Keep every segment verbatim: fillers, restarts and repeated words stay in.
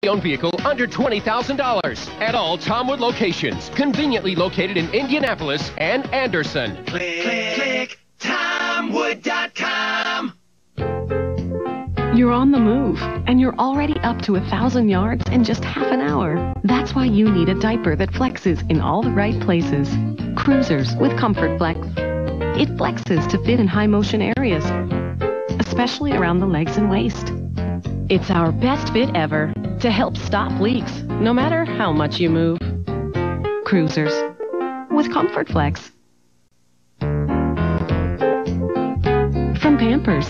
owned vehicle under twenty thousand dollars at all Tomwood locations, conveniently located in Indianapolis and Anderson. Click, click, Tomwood dot com. You're on the move, and you're already up to a thousand yards in just half an hour. That's why you need a diaper that flexes in all the right places. Cruisers with Comfort Flex. It flexes to fit in high motion areas, especially around the legs and waist. It's our best fit ever to help stop leaks, no matter how much you move. Cruisers with Comfort Flex. From Pampers.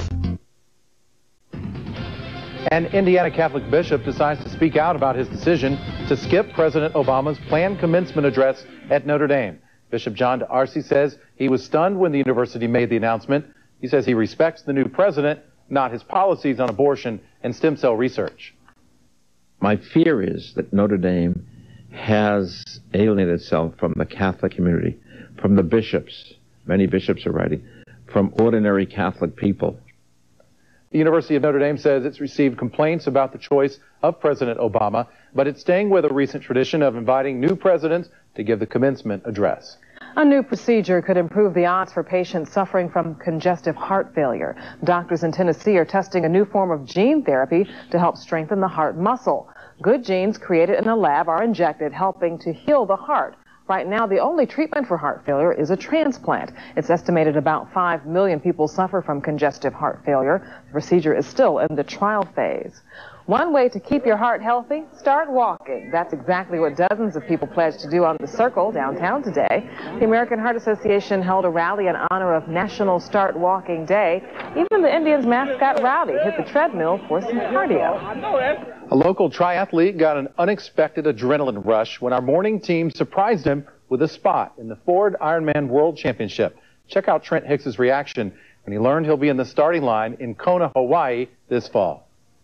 An Indiana Catholic bishop decides to speak out about his decision to skip President Obama's planned commencement address at Notre Dame. Bishop John D'Arcy says he was stunned when the university made the announcement. He says he respects the new president, not his policies on abortion and stem cell research. My fear is that Notre Dame has alienated itself from the Catholic community, from the bishops, many bishops are writing, from ordinary Catholic people. The University of Notre Dame says it's received complaints about the choice of President Obama, but it's staying with a recent tradition of inviting new presidents to give the commencement address. A new procedure could improve the odds for patients suffering from congestive heart failure. Doctors in Tennessee are testing a new form of gene therapy to help strengthen the heart muscle. Good genes created in a lab are injected, helping to heal the heart. Right now, the only treatment for heart failure is a transplant. It's estimated about five million people suffer from congestive heart failure. The procedure is still in the trial phase. One way to keep your heart healthy, start walking. That's exactly what dozens of people pledged to do on the Circle downtown today. The American Heart Association held a rally in honor of National Start Walking Day. Even the Indians' mascot Rowdy hit the treadmill for some cardio. A local triathlete got an unexpected adrenaline rush when our morning team surprised him with a spot in the Ford Ironman World Championship. Check out Trent Hicks's reaction when he learned he'll be in the starting line in Kona, Hawaii this fall.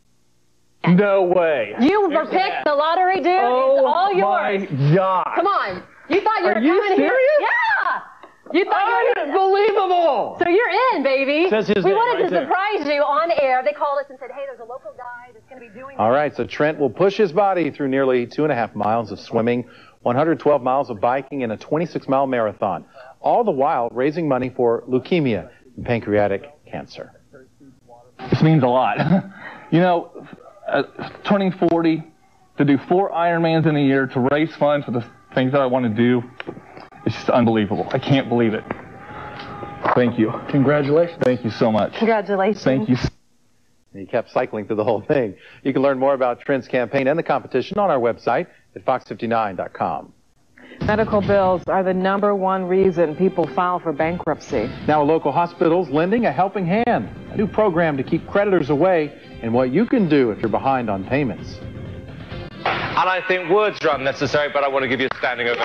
No way. You were picked the lottery, dude. Oh, it's all yours. My God. Come on. You thought you were Are you coming serious? here. Yeah. You thought you were Unbelievable. So you're in, baby. Says his we name wanted right to there. surprise you on air. They called us and said, hey, there's a local guy that's going to be doing All right, so Trent will push his body through nearly two and a half miles of swimming, one hundred twelve miles of biking, and a twenty-six mile marathon, all the while raising money for leukemia and pancreatic cancer. This means a lot. You know, uh, turning forty, to do four Ironmans in a year, to raise funds for the things that I want to do, it's just unbelievable. I can't believe it. Thank you. Congratulations. Thank you so much. Congratulations. Thank you. He kept cycling through the whole thing. You can learn more about Trent's campaign and the competition on our website at fox fifty-nine dot com. Medical bills are the number one reason people file for bankruptcy. Now, a local hospital's lending a helping hand, a new program to keep creditors away, and what you can do if you're behind on payments. And I think words are unnecessary, but I want to give you a standing ovation.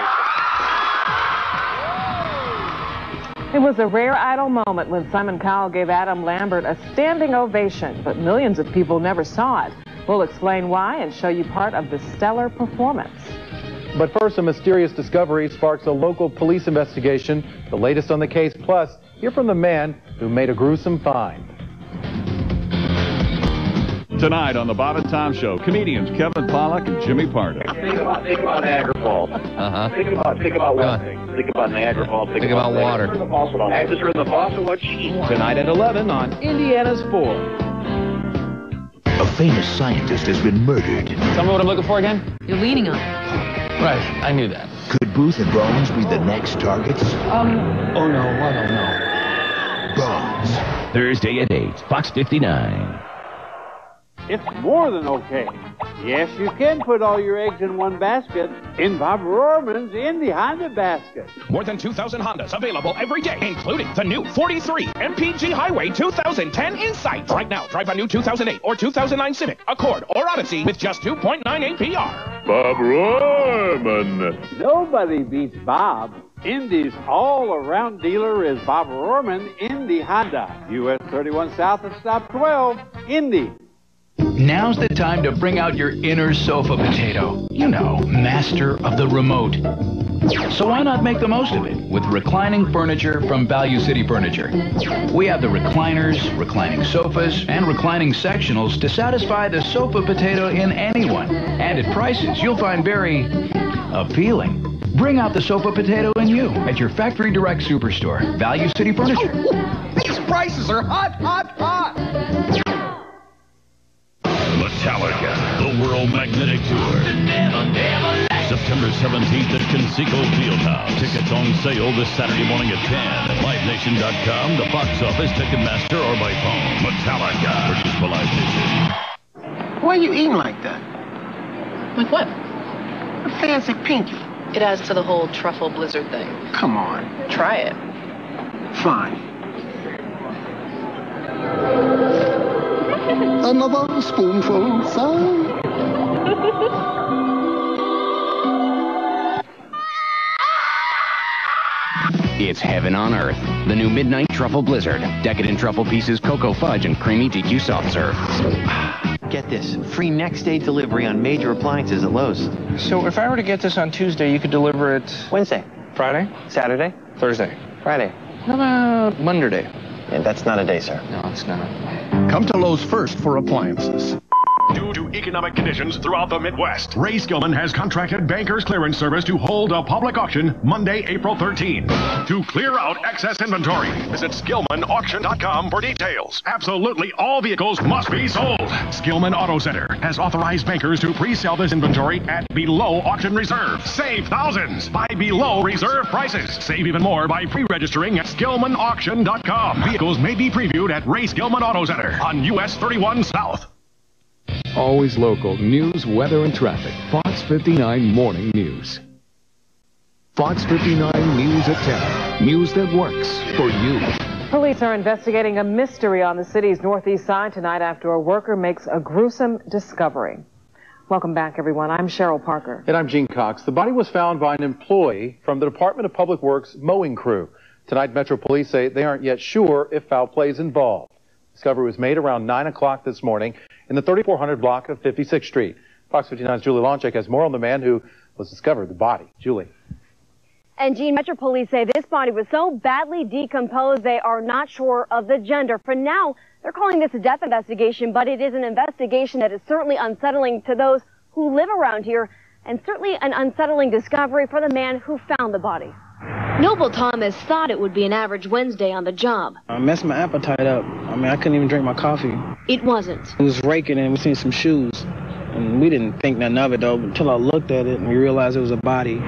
It was a rare idol moment when Simon Cowell gave Adam Lambert a standing ovation, but millions of people never saw it. We'll explain why and show you part of the stellar performance. But first, a mysterious discovery sparks a local police investigation. The latest on the case, plus hear from the man who made a gruesome find. Tonight on the Bob and Tom Show, comedians Kevin Pollak and Jimmy Pardo. Think about, think about Niagara Falls. Uh-huh. Think about, think about one thing. Think about Niagara Falls. Think, think about, about water. Actors are in the faucet. What cheese? Tonight at eleven on Indiana's four. A famous scientist has been murdered. Tell me what I'm looking for again? You're leaning on it. Right, I knew that. Could Booth and Bones be the next targets? Um, oh no, I don't know. Bones. Thursday at eight, Fox fifty-nine. It's more than okay. Yes, you can put all your eggs in one basket in Bob Rohrman's Indy Honda basket. More than two thousand Hondas available every day, including the new forty-three M P G Highway two thousand ten Insight. Right now, drive a new two thousand eight or two thousand nine Civic, Accord, or Odyssey with just two point nine A P R. Bob Rohrman. Nobody beats Bob. Indy's all-around dealer is Bob Rohrman Indy Honda. U S thirty-one South at stop twelve, Indy. Now's the time to bring out your inner sofa potato. You know, master of the remote. So why not make the most of it with reclining furniture from Value City Furniture? We have the recliners, reclining sofas, and reclining sectionals to satisfy the sofa potato in anyone, and at prices you'll find very appealing. Bring out the sofa potato in you at your Factory Direct Superstore, Value City Furniture. These prices are hot, hot, hot! Metallica, the World Magnetic Tour. September seventeenth at Conseco Fieldhouse. Tickets on sale this Saturday morning at ten at live nation dot com, the box office, Ticketmaster, or by phone. Metallica, produced by Live Nation. Why are you eating like that? Like what? A fancy pinky. It adds to the whole truffle blizzard thing. Come on. Try it. Fine. Another spoonful, sir. It's heaven on earth. The new Midnight Truffle Blizzard. Decadent truffle pieces, cocoa fudge, and creamy D Q soft serve. Get this, free next day delivery on major appliances at Lowe's. So if I were to get this on Tuesday, you could deliver it... Wednesday. Friday? Saturday. Thursday. Friday. How about Monday? Yeah, that's not a day, sir. No, it's not. Come to Lowe's first for appliances. Due to economic conditions throughout the Midwest, Ray Skillman has contracted Bankers Clearance Service to hold a public auction Monday, April thirteenth. To clear out excess inventory, visit Skillman Auction dot com for details. Absolutely all vehicles must be sold. Skillman Auto Center has authorized bankers to pre-sell this inventory at below auction reserve. Save thousands by below reserve prices. Save even more by pre-registering at Skillman Auction dot com. Vehicles may be previewed at Ray Skillman Auto Center on U S thirty-one South. Always local news, weather, and traffic. Fox fifty-nine Morning News. Fox fifty-nine News at ten. News that works for you. Police are investigating a mystery on the city's northeast side tonight after a worker makes a gruesome discovery. Welcome back, everyone. I'm Cheryl Parker. And I'm Gene Cox. The body was found by an employee from the Department of Public Works mowing crew. Tonight, Metro Police say they aren't yet sure if foul play is involved. Discovery was made around nine o'clock this morning in the thirty-four hundred block of fifty-sixth Street. Fox fifty-nine's Julie Lonchek has more on the man who was discovered, the body. Julie. And Gene, Metro Police say this body was so badly decomposed they are not sure of the gender. For now, they're calling this a death investigation, but it is an investigation that is certainly unsettling to those who live around here, and certainly an unsettling discovery for the man who found the body. Noble Thomas thought it would be an average Wednesday on the job. I messed my appetite up. I mean, I couldn't even drink my coffee. It wasn't. It was raking and we seen some shoes. And we didn't think nothing of it, though, until I looked at it and we realized it was a body.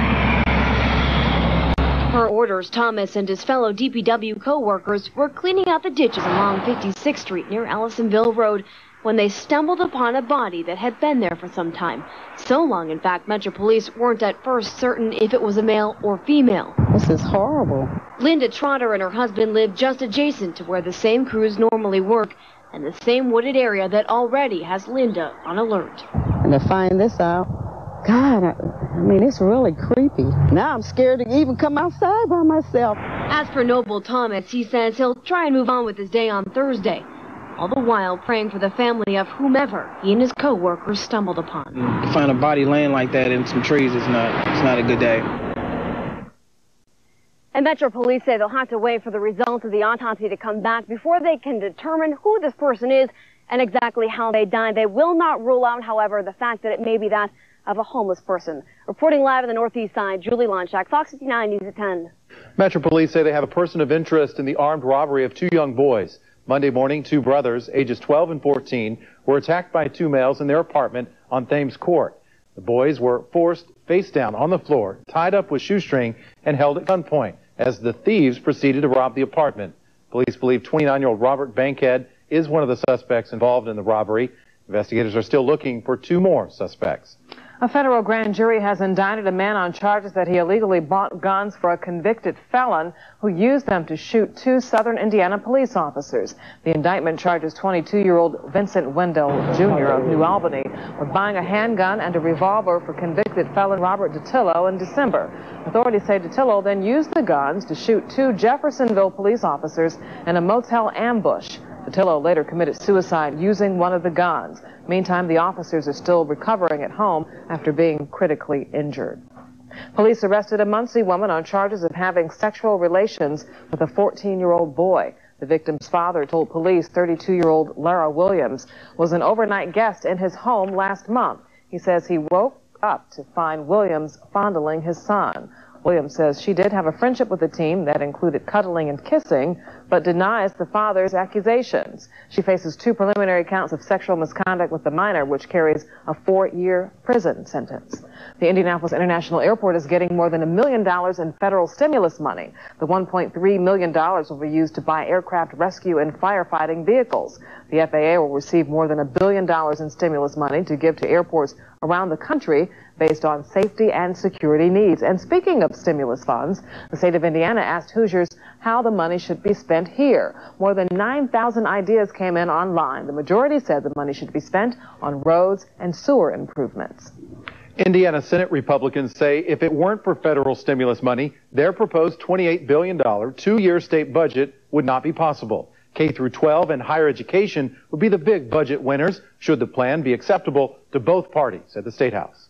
Per orders, Thomas and his fellow D P W co-workers were cleaning out the ditches along fifty-sixth Street near Allisonville Road when they stumbled upon a body that had been there for some time. So long, in fact, Metro Police weren't at first certain if it was a male or female. This is horrible. Linda Trotter and her husband live just adjacent to where the same crews normally work and the same wooded area that already has Linda on alert. And to find this out, God, I, I mean, it's really creepy. Now I'm scared to even come outside by myself. As for Noble Thomas, he says he'll try and move on with his day on Thursday, all the while praying for the family of whomever he and his co-workers stumbled upon. To find a body laying like that in some trees is not, it's not a good day. And Metro Police say they'll have to wait for the results of the autopsy to come back before they can determine who this person is and exactly how they died. They will not rule out, however, the fact that it may be that of a homeless person. Reporting live on the northeast side, Julie Lonchak, Fox fifty-nine News at ten. Metro Police say they have a person of interest in the armed robbery of two young boys. Monday morning, two brothers, ages twelve and fourteen, were attacked by two males in their apartment on Thames Court. The boys were forced face down on the floor, tied up with shoestring, and held at gunpoint as the thieves proceeded to rob the apartment. Police believe twenty-nine-year-old Robert Bankhead is one of the suspects involved in the robbery. Investigators are still looking for two more suspects. A federal grand jury has indicted a man on charges that he illegally bought guns for a convicted felon who used them to shoot two southern Indiana police officers. The indictment charges twenty-two-year-old Vincent Wendell, Junior of New Albany with buying a handgun and a revolver for convicted felon Robert DeTillo in December. Authorities say DeTillo then used the guns to shoot two Jeffersonville police officers in a motel ambush. DeTillo later committed suicide using one of the guns. Meantime, the officers are still recovering at home after being critically injured. Police arrested a Muncie woman on charges of having sexual relations with a fourteen-year-old boy. The victim's father told police thirty-two-year-old Lara Williams was an overnight guest in his home last month. He says he woke up to find Williams fondling his son. Williams says she did have a friendship with the teen that included cuddling and kissing, but denies the father's accusations. She faces two preliminary counts of sexual misconduct with the minor, which carries a four-year prison sentence. The Indianapolis International Airport is getting more than a million dollars in federal stimulus money. The one point three million dollars will be used to buy aircraft rescue and firefighting vehicles. The F A A will receive more than a billion dollars in stimulus money to give to airports around the country based on safety and security needs. And speaking of stimulus funds, the state of Indiana asked Hoosiers how the money should be spent here. More than nine thousand ideas came in online. The majority said the money should be spent on roads and sewer improvements. Indiana Senate Republicans say if it weren't for federal stimulus money, their proposed twenty-eight billion dollars two-year state budget would not be possible. K through twelve and higher education would be the big budget winners should the plan be acceptable to both parties at the State House.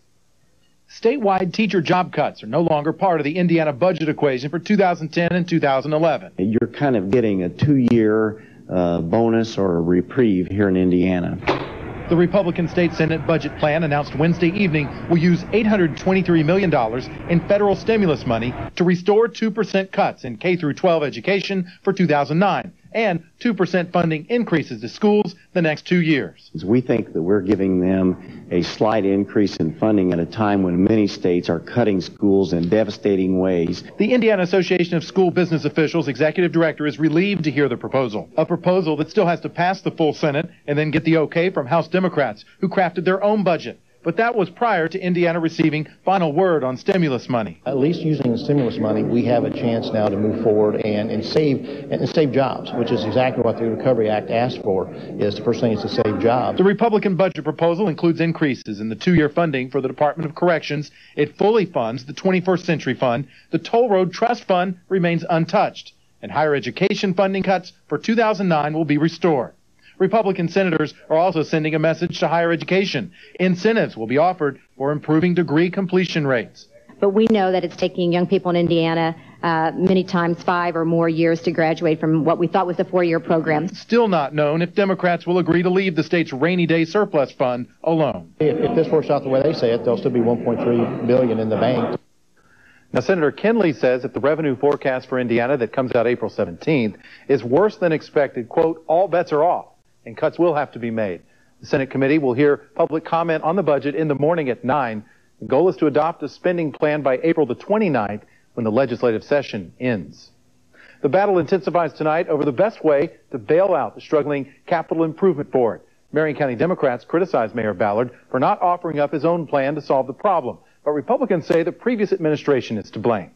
Statewide teacher job cuts are no longer part of the Indiana budget equation for two thousand ten and two thousand eleven. You're kind of getting a two-year uh, bonus or a reprieve here in Indiana. The Republican State Senate budget plan announced Wednesday evening will use eight hundred twenty-three million dollars in federal stimulus money to restore two percent cuts in K through twelve education for two thousand nine and two percent funding increases to schools the next two years. We think that we're giving them a slight increase in funding at a time when many states are cutting schools in devastating ways. The Indiana Association of School Business Officials executive director is relieved to hear the proposal, a proposal that still has to pass the full Senate and then get the okay from House Democrats, who crafted their own budget. But that was prior to Indiana receiving final word on stimulus money. At least using the stimulus money, we have a chance now to move forward and, and save and save jobs, which is exactly what the Recovery Act asked for. Is the first thing is to save jobs. The Republican budget proposal includes increases in the two-year funding for the Department of Corrections. It fully funds the twenty-first Century Fund. The Toll Road Trust Fund remains untouched, and higher education funding cuts for two thousand nine will be restored. Republican senators are also sending a message to higher education. Incentives will be offered for improving degree completion rates. But we know that it's taking young people in Indiana uh, many times five or more years to graduate from what we thought was a four-year program. Still not known if Democrats will agree to leave the state's rainy day surplus fund alone. If, if this works out the way they say it, there'll still be one point three billion dollars in the bank. Now, Senator Kinley says if the revenue forecast for Indiana that comes out April seventeenth is worse than expected, quote, all bets are off, and cuts will have to be made. The Senate committee will hear public comment on the budget in the morning at nine. The goal is to adopt a spending plan by April the twenty-ninth when the legislative session ends. The battle intensifies tonight over the best way to bail out the struggling Capital Improvement Board. Marion County Democrats criticize Mayor Ballard for not offering up his own plan to solve the problem, but Republicans say the previous administration is to blame.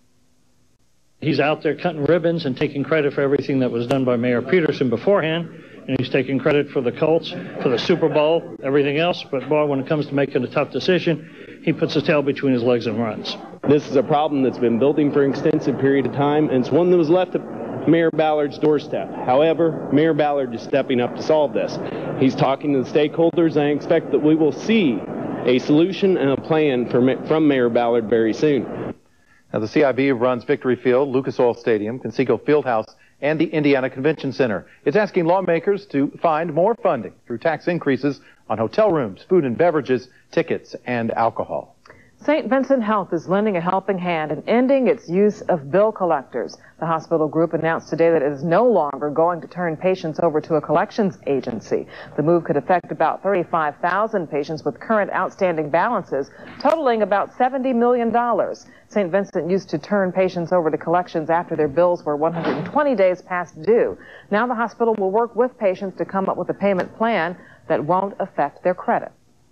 He's out there cutting ribbons and taking credit for everything that was done by Mayor Peterson beforehand, and he's taking credit for the Colts, for the Super Bowl, everything else, but boy, when it comes to making a tough decision, he puts his tail between his legs and runs. This is a problem that's been building for an extensive period of time, and it's one that was left at Mayor Ballard's doorstep. However, Mayor Ballard is stepping up to solve this. He's talking to the stakeholders, and I expect that we will see a solution and a plan for, from Mayor Ballard very soon. Now, the C I B runs Victory Field, Lucas Oil Stadium, Conseco Fieldhouse, and the Indiana Convention Center. It's asking lawmakers to find more funding through tax increases on hotel rooms, food and beverages, tickets, and alcohol. Saint Vincent Health is lending a helping hand in ending its use of bill collectors. The hospital group announced today that it is no longer going to turn patients over to a collections agency. The move could affect about thirty-five thousand patients with current outstanding balances, totaling about seventy million dollars. Saint Vincent used to turn patients over to collections after their bills were one hundred twenty days past due. Now the hospital will work with patients to come up with a payment plan that won't affect their credit.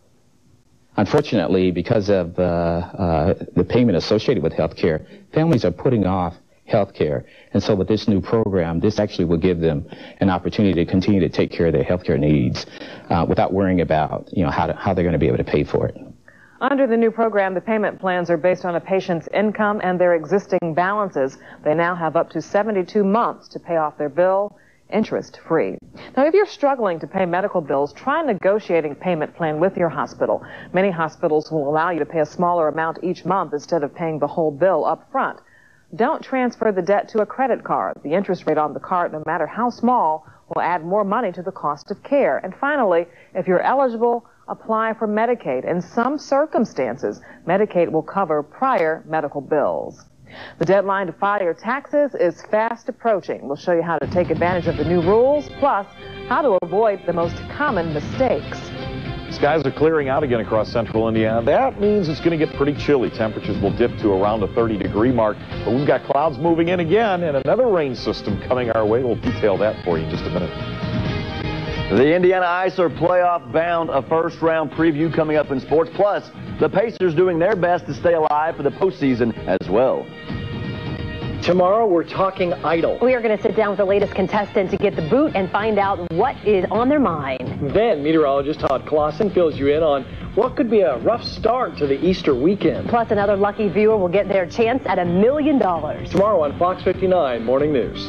Unfortunately, because of uh, uh, the payment associated with health care, families are putting off health care. And so with this new program, this actually will give them an opportunity to continue to take care of their health care needs uh, without worrying about, you know, how, to, how they're going to be able to pay for it. Under the new program, the payment plans are based on a patient's income and their existing balances. They now have up to seventy-two months to pay off their bill. interest-free. Now, if you're struggling to pay medical bills, try a negotiating payment plan with your hospital. Many hospitals will allow you to pay a smaller amount each month instead of paying the whole bill up front. Don't transfer the debt to a credit card. The interest rate on the card, no matter how small, will add more money to the cost of care. And finally, if you're eligible, apply for Medicaid. In some circumstances, Medicaid will cover prior medical bills. The deadline to file your taxes is fast approaching. We'll show you how to take advantage of the new rules, plus how to avoid the most common mistakes. Skies are clearing out again across central Indiana. That means it's going to get pretty chilly. Temperatures will dip to around the thirty degree mark. But we've got clouds moving in again and another rain system coming our way. We'll detail that for you in just a minute. The Indiana Ice are playoff bound. A first round preview coming up in sports. Plus, the Pacers doing their best to stay alive for the postseason as well. Tomorrow, we're talking Idol. We are going to sit down with the latest contestant to get the boot and find out what is on their mind. Then, meteorologist Todd Clausen fills you in on what could be a rough start to the Easter weekend. Plus, another lucky viewer will get their chance at a million dollars. Tomorrow on Fox fifty-nine Morning News.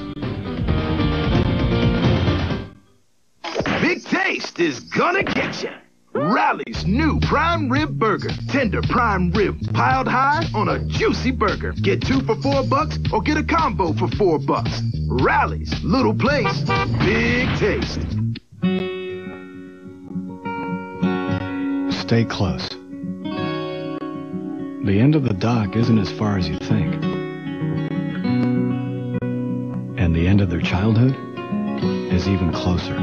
Big Taste is gonna get you. Rally's new prime rib burger. Tender prime rib piled high on a juicy burger. Get two for four bucks or get a combo for four bucks. Rally's little place, big taste. Stay close. The end of the dock isn't as far as you think. And the end of their childhood is even closer.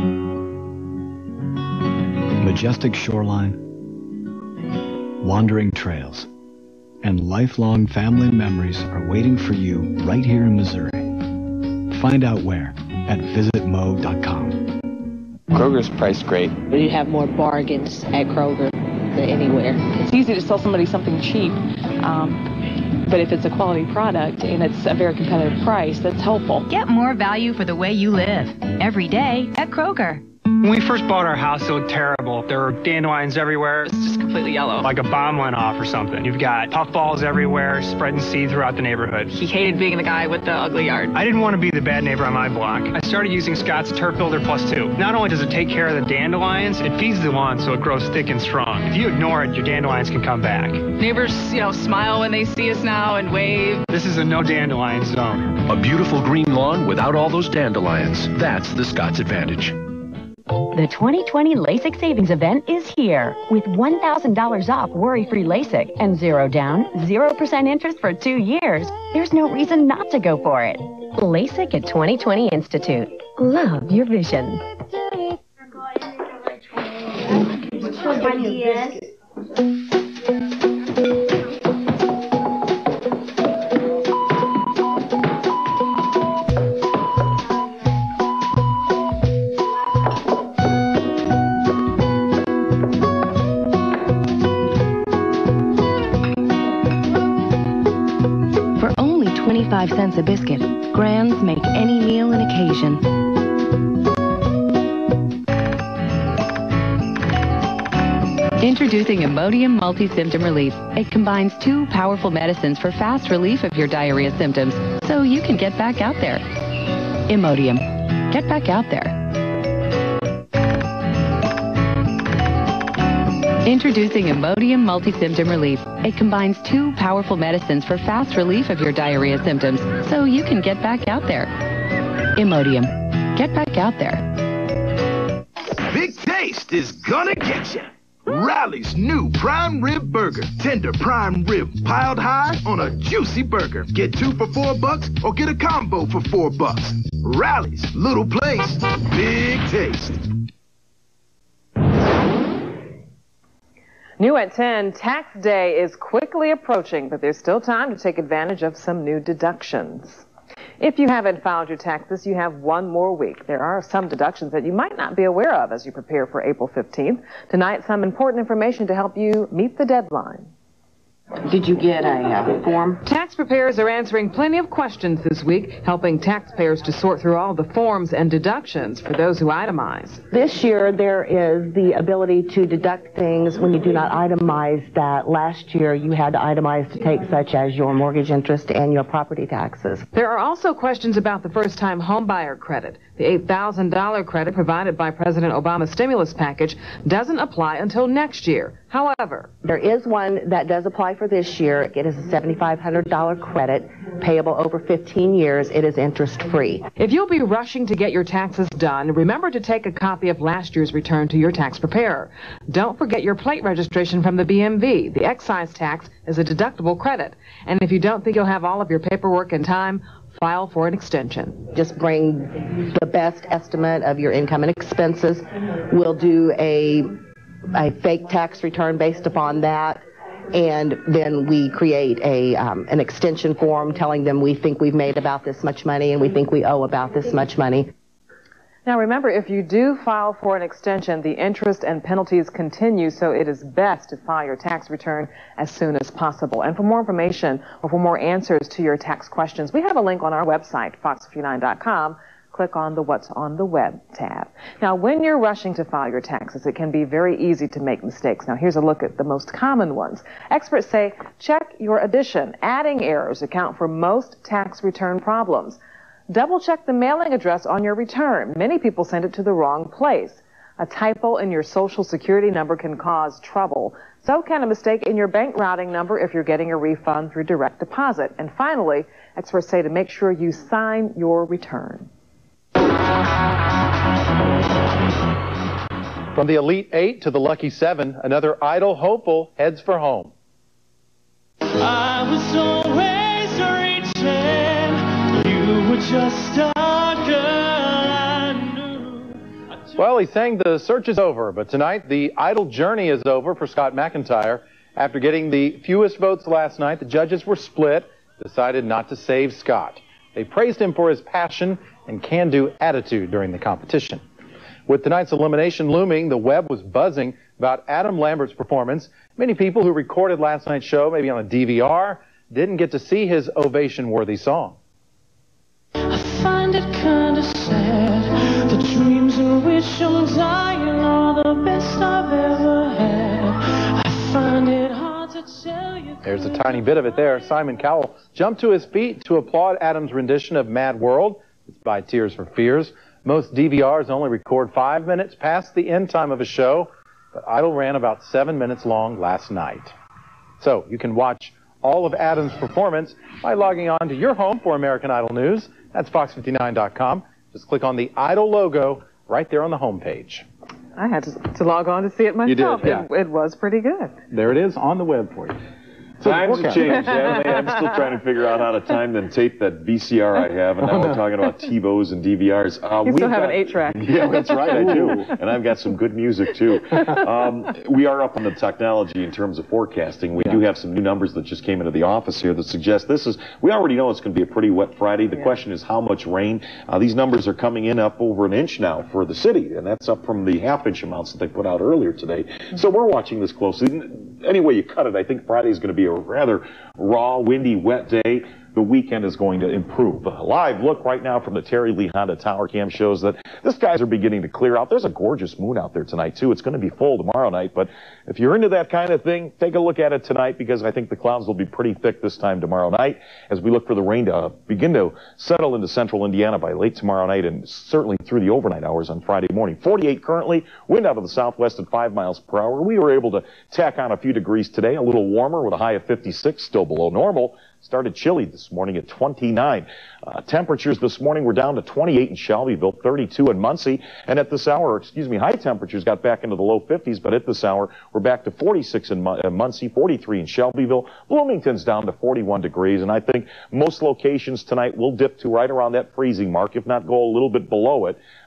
Majestic shoreline, wandering trails, and lifelong family memories are waiting for you right here in Missouri. Find out where at visit mo dot com. Kroger's priced great. You have more bargains at Kroger than anywhere. It's easy to sell somebody something cheap, um, but if it's a quality product and it's a very competitive price, that's helpful. Get more value for the way you live every day at Kroger. When we first bought our house, it looked terrible. There were dandelions everywhere. It's just completely yellow. Like a bomb went off or something. You've got puffballs everywhere, spreading seed throughout the neighborhood. He hated being the guy with the ugly yard. I didn't want to be the bad neighbor on my block. I started using Scott's Turf Builder Plus two. Not only does it take care of the dandelions, it feeds the lawn so it grows thick and strong. If you ignore it, your dandelions can come back. Neighbors, you know, smile when they see us now and wave. This is a no dandelion zone. A beautiful green lawn without all those dandelions. That's the Scott's advantage. The twenty twenty LASIK Savings Event is here with one thousand dollars off worry-free LASIK and zero down, zero percent interest for two years. There's no reason not to go for it. LASIK at twenty twenty Institute. Love your vision. twenty-five cents a biscuit. Grands make any meal an occasion. Introducing Imodium Multi-Symptom Relief. It combines two powerful medicines for fast relief of your diarrhea symptoms, so you can get back out there. Imodium. Get back out there. Introducing Imodium Multi-Symptom Relief. It combines two powerful medicines for fast relief of your diarrhea symptoms, so you can get back out there. Imodium. Get back out there. Big Taste is gonna get you. Rally's new prime rib burger. Tender prime rib piled high on a juicy burger. Get two for four bucks or get a combo for four bucks. Rally's little place, big taste. New at ten, tax day is quickly approaching, but there's still time to take advantage of some new deductions. If you haven't filed your taxes, you have one more week. There are some deductions that you might not be aware of as you prepare for April fifteenth. Tonight, some important information to help you meet the deadline. Did you get a uh, form? Tax preparers are answering plenty of questions this week, helping taxpayers to sort through all the forms and deductions for those who itemize. This year, there is the ability to deduct things when you do not itemize that. Last year, you had to itemize to take such as your mortgage interest and your property taxes. There are also questions about the first-time homebuyer credit. The eight thousand dollar credit provided by President Obama's stimulus package doesn't apply until next year. However, there is one that does apply for this year. It is a seven thousand five hundred dollar credit payable over fifteen years. It is interest-free. If you'll be rushing to get your taxes done, remember to take a copy of last year's return to your tax preparer. Don't forget your plate registration from the B M V. The excise tax is a deductible credit. And if you don't think you'll have all of your paperwork in time, file for an extension. Just bring the best estimate of your income and expenses. We'll do a, a fake tax return based upon that. And then we create a um, an extension form telling them we think we've made about this much money and we think we owe about this much money. Now remember, if you do file for an extension, the interest and penalties continue, so it is best to file your tax return as soon as possible. And for more information or for more answers to your tax questions, we have a link on our website, fox fifty-nine dot com. Click on the What's on the Web tab. Now, when you're rushing to file your taxes, it can be very easy to make mistakes. Now, here's a look at the most common ones. Experts say check your addition. Adding errors account for most tax return problems. Double check the mailing address on your return. Many people send it to the wrong place. A typo in your social security number can cause trouble. So can a mistake in your bank routing number if you're getting a refund through direct deposit. And finally, experts say to make sure you sign your return. From the Elite Eight to the Lucky Seven, another idle hopeful heads for home. I was always reaching, you were just a girl I knew. Well, he sang The Search is Over, but tonight the idle journey is over for Scott McIntyre. After getting the fewest votes last night, the judges were split, decided not to save Scott. They praised him for his passion and can-do attitude during the competition. With tonight's elimination looming, the web was buzzing about Adam Lambert's performance. Many people who recorded last night's show, maybe on a D V R, didn't get to see his ovation-worthy song. I find it kind of sad, the dreams in which I'm dying are the best I've ever had. I find it hard to tell you. There's a tiny bit of it there. Simon Cowell jumped to his feet to applaud Adam's rendition of Mad World. It's by Tears for Fears. Most D V Rs only record five minutes past the end time of a show, but Idol ran about seven minutes long last night. So you can watch all of Adam's performance by logging on to your home for American Idol news. That's fox fifty-nine dot com. Just click on the Idol logo right there on the home page. I had to, to log on to see it myself. You did, yeah. It, it was pretty good. There it is on the web for you. Times have changed, haven't they? I'm still trying to figure out how to time and tape that V C R I have, and now we're talking about TiVos and D V Rs. Uh, you still have got, an eight track. Yeah, that's right, I do. And I've got some good music, too. Um, we are up on the technology in terms of forecasting. We yeah. do have some new numbers that just came into the office here that suggest this is, we already know it's going to be a pretty wet Friday. The yeah. question is how much rain. Uh, these numbers are coming in up over an inch now for the city, and that's up from the half-inch amounts that they put out earlier today. Mm-hmm. So we're watching this closely. Any way you cut it, I think Friday is going to be a rather raw, windy, wet day. The weekend is going to improve. A live look right now from the Terry Lee Honda Tower Cam shows that the skies are beginning to clear out. There's a gorgeous moon out there tonight, too. It's going to be full tomorrow night, but if you're into that kind of thing, take a look at it tonight because I think the clouds will be pretty thick this time tomorrow night as we look for the rain to begin to settle into central Indiana by late tomorrow night and certainly through the overnight hours on Friday morning. forty-eight currently, wind out of the southwest at five miles per hour. We were able to tack on a few degrees today, a little warmer with a high of fifty-six, still below normal. Started chilly this morning at twenty-nine. Uh, temperatures this morning were down to twenty-eight in Shelbyville, thirty-two in Muncie, and at this hour, excuse me, high temperatures got back into the low fifties, but at this hour, we're back to forty-six in Mun- uh, Muncie, forty-three in Shelbyville. Bloomington's down to forty-one degrees, and I think most locations tonight will dip to right around that freezing mark, if not go a little bit below it.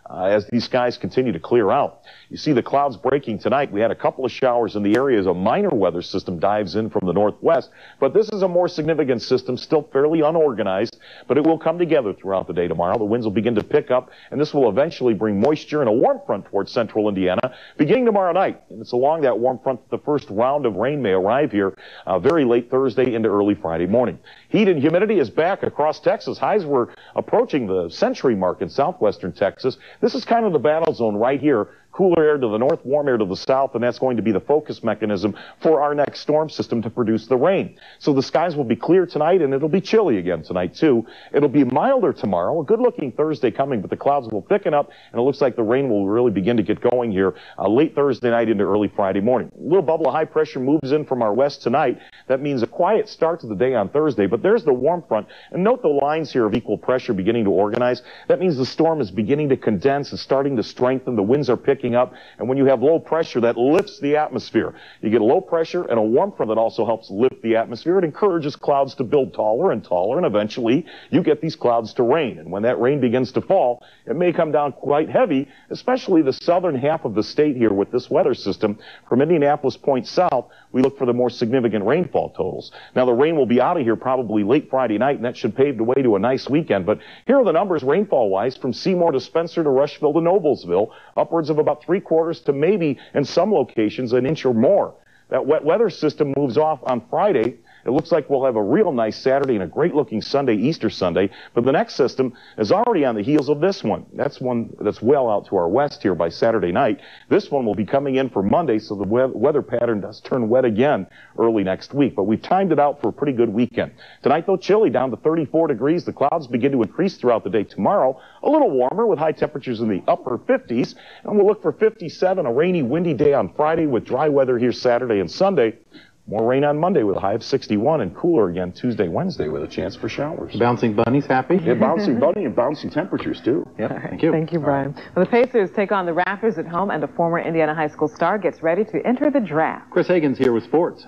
uh, as these skies continue to clear out. You see the clouds breaking tonight. We had a couple of showers in the area as a minor weather system dives in from the northwest, but this is a more significant system, still fairly unorganized, but it will come together throughout the day tomorrow. The winds will begin to pick up, and this will eventually bring moisture and a warm front towards central Indiana beginning tomorrow night. And it's along that warm front that the first round of rain may arrive here uh, very late Thursday into early Friday morning. Heat and humidity is back across Texas. Highs were approaching the century mark in southwestern Texas. This is kind of the battle zone right here. Cooler air to the north, warm air to the south, and that's going to be the focus mechanism for our next storm system to produce the rain. So the skies will be clear tonight, and it'll be chilly again tonight, too. It'll be milder tomorrow, a good-looking Thursday coming, but the clouds will thicken up, and it looks like the rain will really begin to get going here uh, late Thursday night into early Friday morning. A little bubble of high pressure moves in from our west tonight. That means a quiet start to the day on Thursday, but there's the warm front. And note the lines here of equal pressure beginning to organize. That means the storm is beginning to condense and starting to strengthen. The winds are picking up. And when you have low pressure, that lifts the atmosphere. You get low pressure and a warm front that also helps lift the atmosphere. It encourages clouds to build taller and taller, and eventually you get these clouds to rain. And when that rain begins to fall, it may come down quite heavy, especially the southern half of the state here with this weather system. From Indianapolis Point south, we look for the more significant rainfall totals. Now, the rain will be out of here probably late Friday night, and that should pave the way to a nice weekend. But here are the numbers rainfall-wise from Seymour to Spencer to Rushville to Noblesville, upwards of about three quarters to maybe, in some locations, an inch or more. That wet weather system moves off on Friday. It looks like we'll have a real nice Saturday and a great-looking Sunday, Easter Sunday. But the next system is already on the heels of this one. That's one that's well out to our west here by Saturday night. This one will be coming in for Monday, so the we weather pattern does turn wet again early next week. But we've timed it out for a pretty good weekend. Tonight, though, chilly, down to thirty-four degrees. The clouds begin to increase throughout the day tomorrow. A little warmer with high temperatures in the upper fifties. And we'll look for fifty-seven, a rainy, windy day on Friday with dry weather here Saturday and Sunday. More rain on Monday with a high of sixty-one, and cooler again Tuesday, Wednesday with a chance for showers. Bouncing bunnies happy? Yeah, bouncing bunny and bouncing temperatures, too. Yep. Right. Thank you. Thank you, Brian. Well, the Pacers take on the Raptors at home, and a former Indiana high school star gets ready to enter the draft. Chris Hagan's here with sports.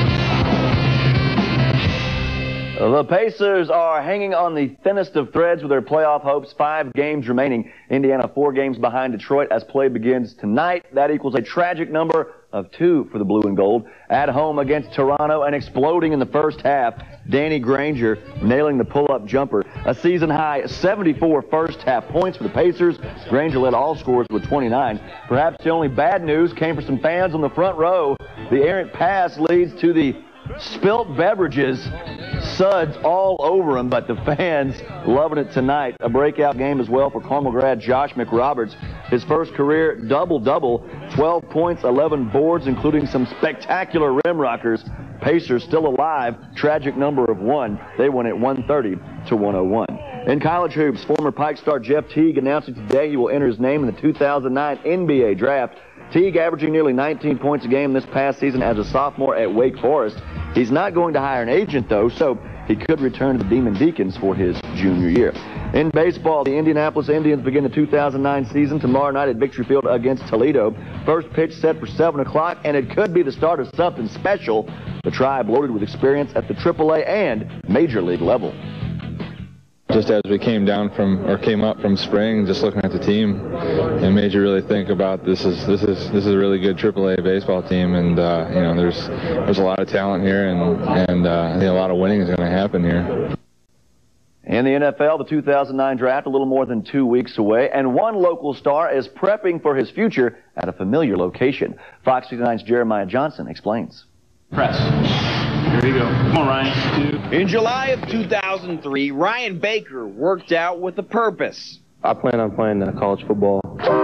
The Pacers are hanging on the thinnest of threads with their playoff hopes. Five games remaining. Indiana four games behind Detroit as play begins tonight. That equals a tragic number of two for the blue and gold. At home against Toronto and exploding in the first half. Danny Granger nailing the pull-up jumper. A season-high seventy-four first-half points for the Pacers. Granger led all scorers with twenty-nine. Perhaps the only bad news came for some fans on the front row. The errant pass leads to the spilt beverages, suds all over them, but the fans loving it tonight. A breakout game as well for Carmel grad Josh McRoberts. His first career double-double, twelve points, eleven boards, including some spectacular rim rockers. Pacers still alive, tragic number of one. They won at one thirty to one oh one. In college hoops, former Pike star Jeff Teague announcing today he will enter his name in the two thousand nine N B A draft. Teague averaging nearly nineteen points a game this past season as a sophomore at Wake Forest. He's not going to hire an agent, though, so he could return to the Demon Deacons for his junior year. In baseball, the Indianapolis Indians begin the two thousand nine season tomorrow night at Victory Field against Toledo. First pitch set for seven o'clock, and it could be the start of something special. The Tribe loaded with experience at the triple A and Major League level. Just as we came down from, or came up from spring, just looking at the team, it made you really think about this is this is this is a really good triple A baseball team, and uh, you know there's there's a lot of talent here, and and uh, I think a lot of winning is going to happen here. In the N F L, the two thousand nine draft a little more than two weeks away, and one local star is prepping for his future at a familiar location. Fox fifty-nine's Jeremiah Johnson explains. Press. Here you go. Come on, Ryan. In July of two thousand three, Ryan Baker worked out with a purpose. I plan on playing uh, college football.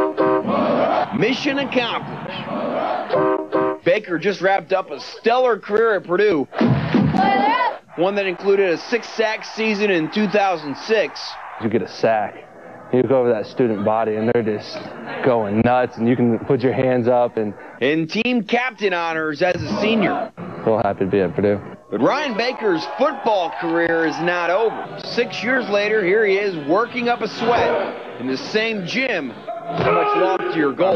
Mission accomplished. Baker just wrapped up a stellar career at Purdue. One that included a six-sack season in two thousand six. You get a sack. You go over that student body, and they're just going nuts, and you can put your hands up. And, and team captain honors as a senior. Real happy to be at Purdue. But Ryan Baker's football career is not over. Six years later, here he is working up a sweat in the same gym. How much loftier goals?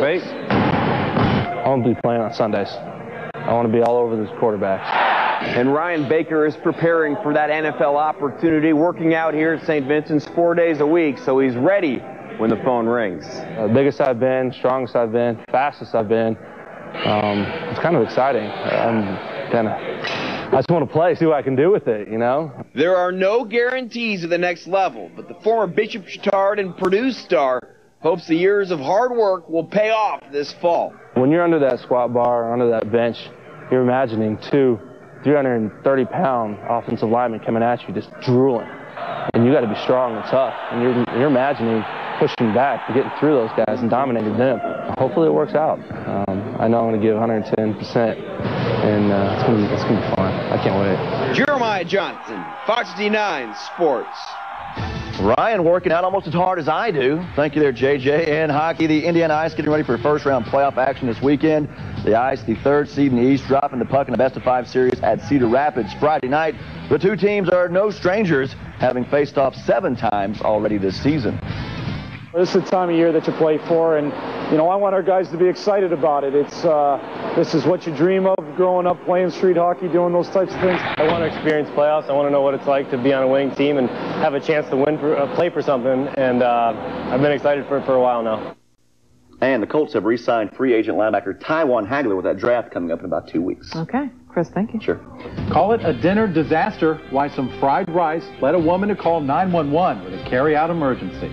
I want to be playing on Sundays. I want to be all over those quarterbacks. And Ryan Baker is preparing for that N F L opportunity, working out here at Saint Vincent's four days a week, so he's ready when the phone rings? Uh, biggest I've been, strongest I've been, fastest I've been. Um, it's kind of exciting. I'm kind of, I just want to play, see what I can do with it, you know? There are no guarantees of the next level, but the former Bishop Chatard and Purdue star hopes the years of hard work will pay off this fall. When you're under that squat bar, under that bench, you're imagining two three hundred thirty pound offensive linemen coming at you just drooling. And you got to be strong and tough. And you're, you're imagining pushing back and getting through those guys and dominating them. Hopefully it works out. Um, I know I'm going to give one hundred ten percent, and uh, it's going to be, it's going to be fun. I can't wait. Jeremiah Johnson, Fox nine Sports. Ryan working out almost as hard as I do. Thank you there, J J. And hockey, the Indiana Ice getting ready for first-round playoff action this weekend. The Ice, the third seed in the East, dropping the puck in the best-of-five series at Cedar Rapids Friday night. The two teams are no strangers, having faced off seven times already this season. This is the time of year that you play for, and you know I want our guys to be excited about it. It's uh, this is what you dream of growing up, playing street hockey, doing those types of things. I want to experience playoffs. I want to know what it's like to be on a winning team and have a chance to win, for, uh, play for something. And uh, I've been excited for it for a while now. And the Colts have re-signed free agent linebacker Tywan Hagler with that draft coming up in about two weeks. Okay, Chris, thank you. Sure. Call it a dinner disaster. Why some fried rice led a woman to call nine one one with a carry-out emergency.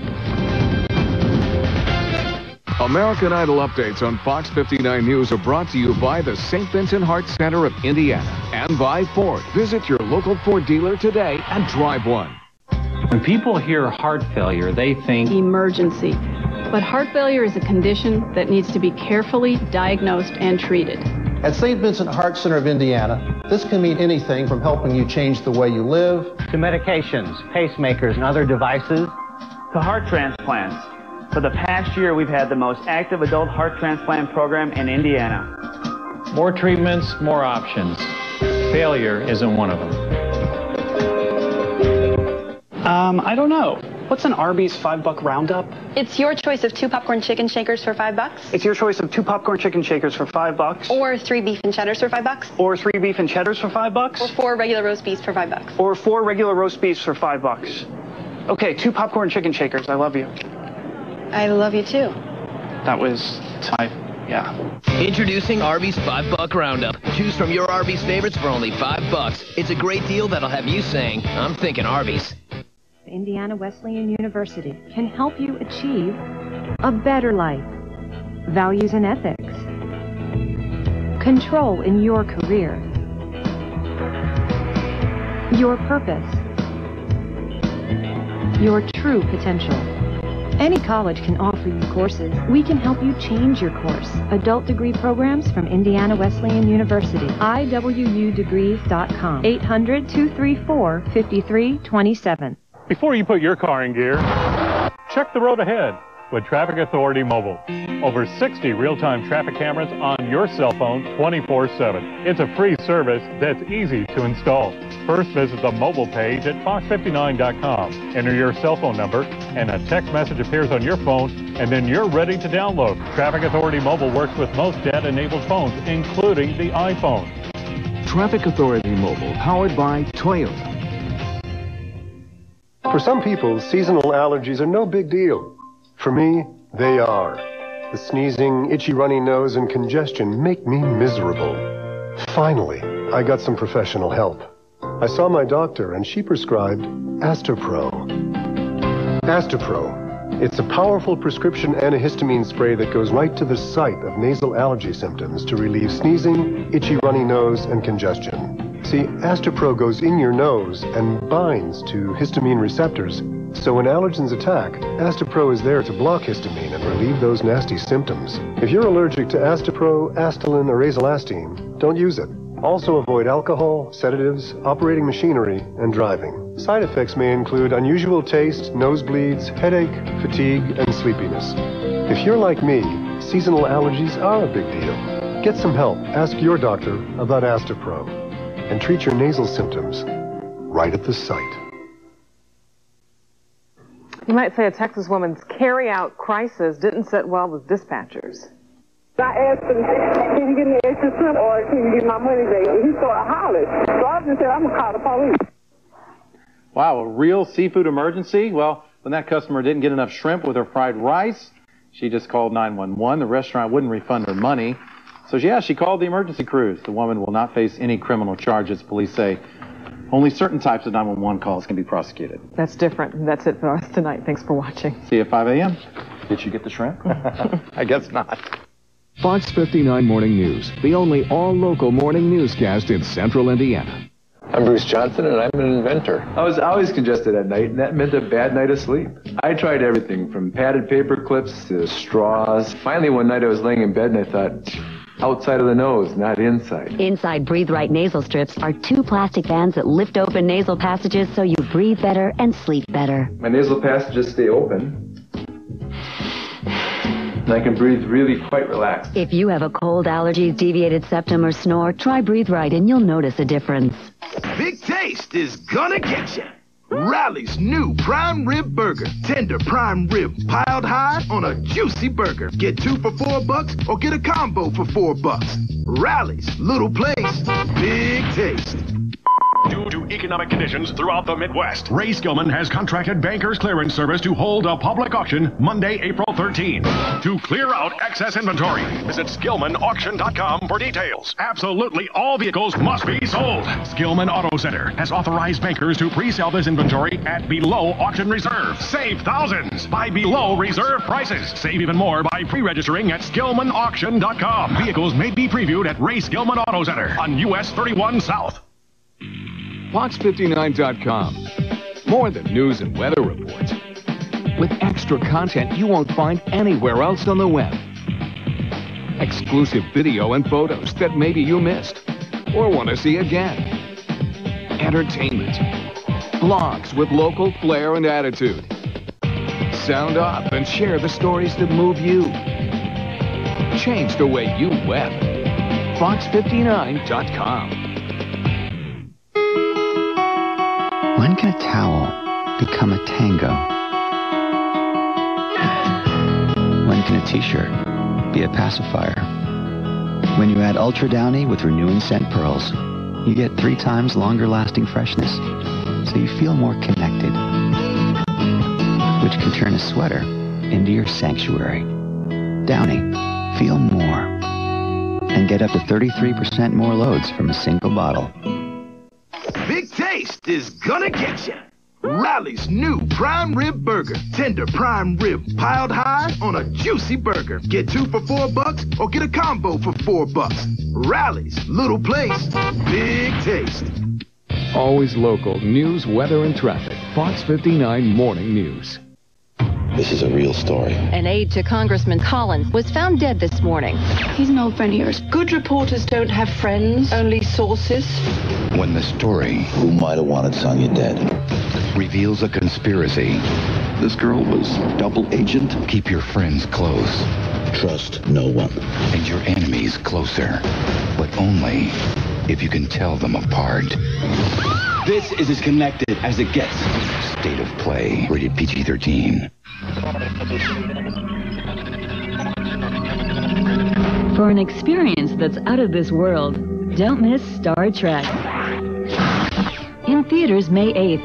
American Idol updates on Fox fifty-nine News are brought to you by the Saint Vincent Heart Center of Indiana and by Ford. Visit your local Ford dealer today and drive one. When people hear heart failure, they think emergency. But heart failure is a condition that needs to be carefully diagnosed and treated. At Saint Vincent Heart Center of Indiana, this can mean anything from helping you change the way you live, to medications, pacemakers, and other devices, to heart transplants. For the past year, we've had the most active adult heart transplant program in Indiana. More treatments, more options. Failure isn't one of them. Um, I don't know. What's an Arby's five-buck roundup? It's your choice of two popcorn chicken shakers for five bucks. It's your choice of two popcorn chicken shakers for five bucks. Or three beef and cheddars for five bucks. Or three beef and cheddars for five bucks. Or four regular roast beefs for five bucks. Or four regular roast beefs for five bucks. Okay, two popcorn chicken shakers. I love you. I love you too. That was my, yeah. Introducing Arby's five buck Roundup. Choose from your Arby's favorites for only five bucks. It's a great deal that'll have you saying, I'm thinking Arby's. Indiana Wesleyan University can help you achieve a better life, values and ethics, control in your career, your purpose, your true potential. Any college can offer you courses. We can help you change your course. Adult degree programs from Indiana Wesleyan University. I W U degrees dot com. eight hundred, two three four, five three two seven. Before you put your car in gear, check the road ahead with Traffic Authority Mobile. Over sixty real-time traffic cameras on your cell phone twenty-four seven. It's a free service that's easy to install. First, visit the mobile page at fox fifty-nine dot com. Enter your cell phone number, and a text message appears on your phone, and then you're ready to download. Traffic Authority Mobile works with most data-enabled phones, including the iPhone. Traffic Authority Mobile, powered by Toyota. For some people, seasonal allergies are no big deal. For me, they are. The sneezing, itchy runny nose, and congestion make me miserable. Finally, I got some professional help. I saw my doctor, and she prescribed Astepro. Astepro. It's a powerful prescription antihistamine spray that goes right to the site of nasal allergy symptoms to relieve sneezing, itchy runny nose, and congestion. See, Astepro goes in your nose and binds to histamine receptors. So when allergens attack, Astepro is there to block histamine and relieve those nasty symptoms. If you're allergic to Astepro, Astelin, or Azolastine, don't use it. Also avoid alcohol, sedatives, operating machinery, and driving. Side effects may include unusual taste, nosebleeds, headache, fatigue, and sleepiness. If you're like me, seasonal allergies are a big deal. Get some help. Ask your doctor about Astepro. And treat your nasal symptoms right at the site. You might say a Texas woman's carry-out crisis didn't sit well with dispatchers. I asked him, can you give me extra tip or can you get my money back? And he started hollering. So I just said, I'm going to call the police. Wow, a real seafood emergency? Well, When that customer didn't get enough shrimp with her fried rice, she just called nine one one. The restaurant wouldn't refund her money. So, yeah, she called the emergency crews. The woman will not face any criminal charges, police say. Only certain types of nine one one calls can be prosecuted. That's different. That's it for us tonight. Thanks for watching. See you at five a m Did you get the shrimp? I guess not. Fox fifty-nine Morning News, the only all-local morning newscast in central Indiana. I'm Bruce Johnson, and I'm an inventor. I was always congested at night, and that meant a bad night of sleep. I tried everything, from padded paper clips to straws. Finally, one night I was laying in bed, and I thought, outside of the nose, not inside. Inside Breathe Right nasal strips are two plastic bands that lift open nasal passages so you breathe better and sleep better. My nasal passages stay open, and I can breathe really quite relaxed. If you have a cold, allergies, deviated septum, or snore, try Breathe Right and you'll notice a difference. Big Taste is gonna get you. Rally's new prime rib burger. Tender prime rib piled high on a juicy burger. Get two for four bucks or get a combo for four bucks. Rally's little place, Big Taste. Due to economic conditions throughout the Midwest, Ray Skillman has contracted Bankers Clearance Service to hold a public auction Monday, April thirteenth. To clear out excess inventory, visit Skillman Auction dot com for details. Absolutely all vehicles must be sold. Skillman Auto Center has authorized bankers to pre-sell this inventory at below auction reserve. Save thousands by below reserve prices. Save even more by pre-registering at Skillman Auction dot com. Vehicles may be previewed at Ray Skillman Auto Center on U S thirty-one South. Fox fifty-nine dot com. More than news and weather reports. With extra content you won't find anywhere else on the web. Exclusive video and photos that maybe you missed or want to see again. Entertainment. Blogs with local flair and attitude. Sound off and share the stories that move you. Change the way you web. Fox fifty-nine dot com. When can a towel become a tango? When can a t-shirt be a pacifier? When you add Ultra Downy with renewing scent pearls, you get three times longer lasting freshness, so you feel more connected, which can turn a sweater into your sanctuary. Downy, feel more, and get up to thirty-three percent more loads from a single bottle. Big Taste is gonna get you. Rally's new prime rib burger. Tender prime rib piled high on a juicy burger. Get two for four bucks or get a combo for four bucks. Rally's little place, Big Taste. Always local news, weather, and traffic. Fox fifty-nine Morning News. This is a real story. An aide to Congressman Collins was found dead this morning. He's an old friend of yours. Good reporters don't have friends, only sources. When the story, who might have wanted Sonia dead, reveals a conspiracy. This girl was double agent. Keep your friends close. Trust no one. And your enemies closer. But only if you can tell them apart. This is as connected as it gets. State of Play. Rated P G thirteen. For an experience that's out of this world, don't miss Star Trek. In theaters May eighth.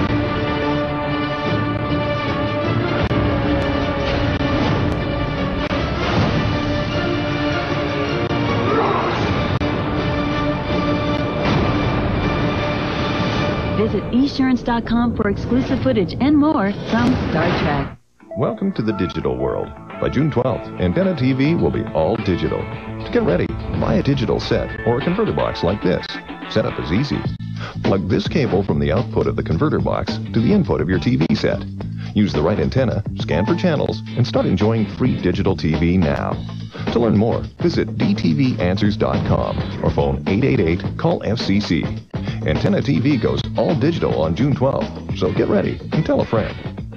Visit esurance dot com for exclusive footage and more from Star Trek. Welcome to the digital world. By June twelfth, Antenna T V will be all digital. To get ready, buy a digital set or a converter box like this. Setup is easy. Plug this cable from the output of the converter box to the input of your T V set. Use the right antenna, scan for channels, and start enjoying free digital T V now. To learn more, visit d t v answers dot com or phone eight eight eight, call F C C. Antenna T V goes all digital on June twelfth, so get ready and tell a friend.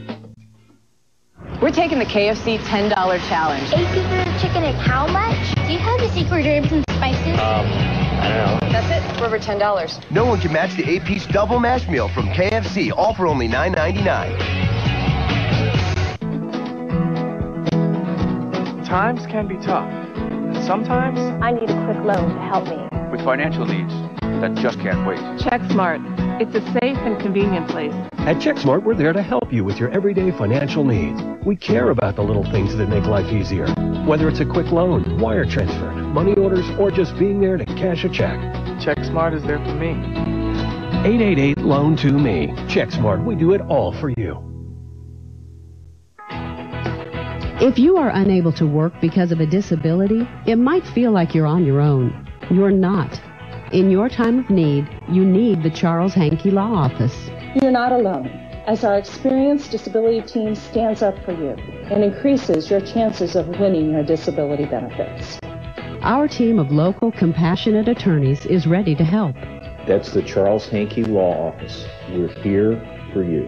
We're taking the K F C ten dollar challenge. Eight pieces of chicken and how much? Do you have the secret herbs and spices? Um, I don't know. That's it. For over ten dollars. No one can match the eight-piece double mash meal from K F C, all for only nine ninety-nine. Times can be tough. And sometimes I need a quick loan to help me with financial needs that just can't wait. Check Smart. It's a safe and convenient place. At CheckSmart, we're there to help you with your everyday financial needs. We care about the little things that make life easier. Whether it's a quick loan, wire transfer, money orders, or just being there to cash a check. CheckSmart is there for me. eight eight eight loan to me. CheckSmart, we do it all for you. If you are unable to work because of a disability, it might feel like you're on your own. You're not. In your time of need, you need the Charles Hankey Law Office. You're not alone, as our experienced disability team stands up for you and increases your chances of winning your disability benefits. Our team of local, compassionate attorneys is ready to help. That's the Charles Hankey Law Office. We're here for you.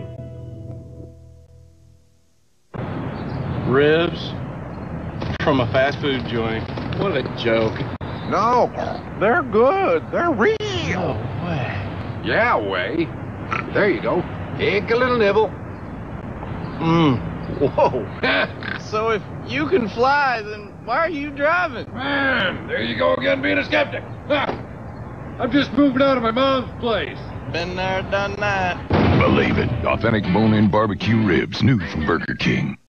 Ribs from a fast food joint. What a joke. No, they're good. They're real. No way. Yeah, way. There you go. Take a little nibble. Mmm. Whoa. So if you can fly, then why are you driving? Man, there you go again being a skeptic. Ha! I'm just moving out of my mom's place. Been there, done that. Believe it. Authentic bone-in barbecue ribs, new from Burger King.